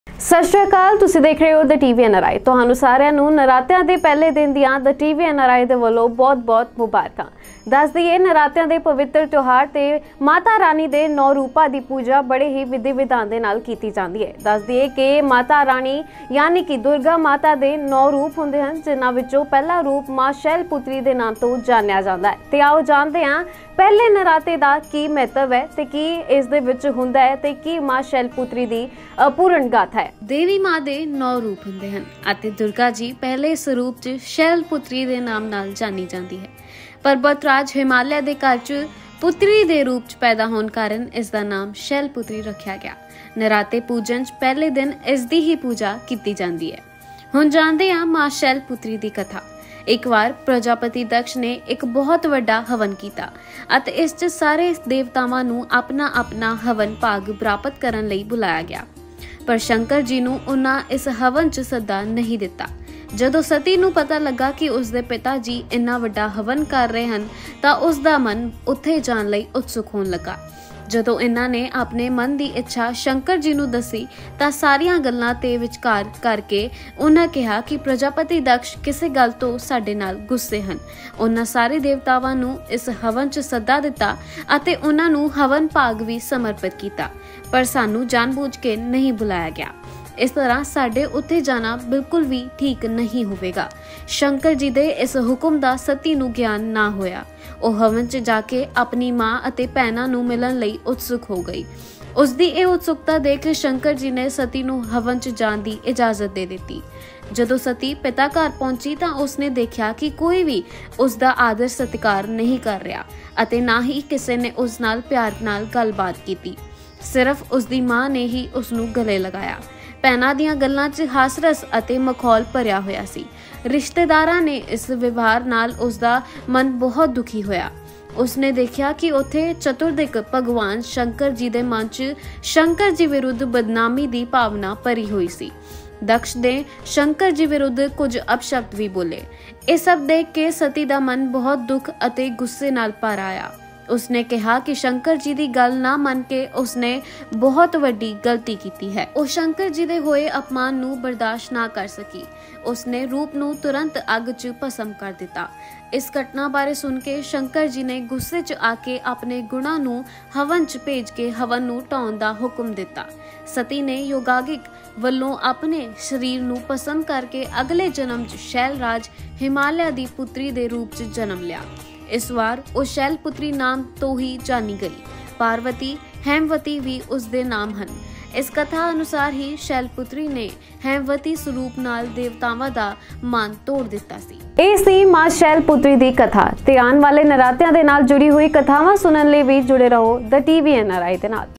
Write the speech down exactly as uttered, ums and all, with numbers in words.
सत श्री अकाल, तुसी देख रहे हो the TV N R I. तुहानू सारिਆਂ ਨੂੰ ਨਰਾਤਿਆਂ ਦੇ ਪਹਿਲੇ ਦਿਨ ਦੀਆਂ the TV N R I ਦੇ ਵੱਲੋਂ ਬਹੁਤ-ਬਹੁਤ ਮੁਬਾਰਕਾਂ। दस दईए नरात्यां दे पवित्र त्योहार ते माता रानी दे नौ रूपां दी पूजा बड़े ही विधि विधान दे नाल कीती जांदी है। दस दईए कि माता रानी यानी कि दुर्गा माता दे नौ रूप हुंदे हन, जिन्हां विचों पहला रूप मां शैलपुत्री दे नाम तो जानिया जांदा है। ते आओ जानदे हां पहले नराते दा की महत्व है ते की इस दे विच हुंदा है ते की मां शैलपुत्री दी अपूर्ण गाथा है। देवी मां दे नौ रूप हुंदे हन अते दुर्गा जी पहले इस रूप च शैलपुत्री दे नाम नाल जानी जांदी है। पर्वतराज हिमालय के घर च पुत्री के रूप च पैदा होने कारण इसका नाम शैलपुत्री रखा गया। नराते पूजन च पहले दिन इसकी ही पूजा की जाती है। हुण जानते हैं मां शैलपुत्री की कथा। एक बार प्रजापति दक्ष ने एक बहुत वड्डा हवन किया अते इस च सारे देवतावां नूं अपना अपना हवन भाग प्राप्त करने लई बुलाया गया, पर शंकर जी नूं उन्हां इस हवन च सद्दा नहीं दिता। जदों सती नूं पता लगा कि उसके पिता जी इन्ना वड्डा हवन कर रहे हैं तां उसका मन उत्थे जाण लई उत्सुक होण लगा। जदों इन्हां ने अपने मन की इच्छा शंकर जी नूं दसी तां सारियां गल्लां ते विचकार करके उन्हां कहा कि प्रजापति दक्ष किसी गल तो साडे नाल गुस्से हन। उन्हां सारे देवतावां नूं इस हवन च सद्दा दिता अते उन्हां नूं हवन भाग भी समर्पित किया, पर सानू जानबूझ के नहीं बुलाया गया। इस तरह साडे उत्थे जाना बिल्कुल भी ठीक नहीं होवेगा। शंकर जी दे इस हुक्म दा सती नूं ज्ञान ना होया। ओ हवन च जाके अपनी मां अते भैणां नूं मिलण लई उत्सुक हो गई। उसदी इह उत्सुकता देख शंकर जी ने सती नूं हवन च जाण दी इजाजत दे दित्ती। जदों सती पिता घर पहुंची तां उसने देखा कि कोई भी उसका आदर सत्कार नहीं कर रहा अते ना ही किसी ने उस नाल प्यार नाल गलबात कीती। सिर्फ उसदी मां ने ही उसनूं गले लगाया। भैणां दीआं गल्लां च हासरस अते मखौल भरिया होया सी। रिश्तेदारां ने इस व्यवहार नाल उसदा मन बहुत दुखी होया। उसने देखा कि उत्थे चतुर्दिक भगवान शंकर जी दे मन च शंकर जी विरुद्ध बदनामी दी भावना भरी हुई सी। दक्ष ने शंकर जी विरुद्ध कुछ अपशब्द भी बोले। यह सब देख के सती दा मन बहुत दुख अते गुस्से नाल भर आया। उसने कहा कि शंकर जी की गल ना मन के उसने बहुत वड्डी गलती की है। वो शंकर जी दे होए अपमान नू बर्दाश्त ना कर सकी। उसने रूप नू तुरंत अग च भस्म कर दिता। इस घटना बारे सुन के शंकर जी ने गुस्से च आके अपने गुणा नू हवन च भेज के हवन नू ढाउण दा हुक्म दिता। सती ने योगागिक वल्लों अपने शरीर नू भस्म करके अगले जन्म च शैलराज हिमालय दी पुत्री दे रूप च जन्म लिया। इस बार वो शैलपुत्री नाम तो ही जानी गई। पार्वती हेमवती भी उसदे नाम हन। इस कथा अनुसार ही शैलपुत्री ने हेमवती स्वरूप नाल देवतावां दा मान तोड़ दिता सी। ਇਹ ਸੀ ਮਾਂ शैलपुत्री ਦੀ ਕਥਾ ਤੇ ਆਉਣ ਵਾਲੇ ਨਰਾਤਿਆਂ ਦੇ ਨਾਲ ਜੁੜੀ ਹੋਈ ਕਥਾਵਾਂ ਸੁਣਨ ਲਈ ਵੀ ਜੁੜੇ ਰਹੋ ਦ ਟੀਵੀ ਐਨ ਆਰ ਆਈ ਦੇ ਨਾਲ।